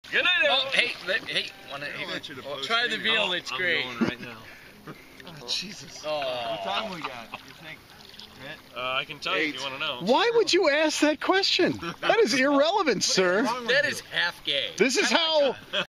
Good night, Oh, hey, try the veal, it's great. I'm going right now. Oh, Jesus. Oh. What time we got? You think? I can tell you if you want to know. Why would you ask that question? That is irrelevant, sir. That is half gay. This is how